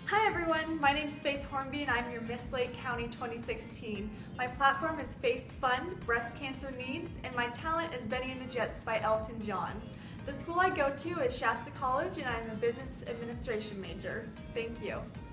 Hi everyone, my name is Faith Hornby and I'm your Miss Lake County 2016. My platform is Faith's Fun, Breast Cancer Needs, and my talent is Benny and the Jets by Elton John. The school I go to is Shasta College and I'm a business administration major. Thank you.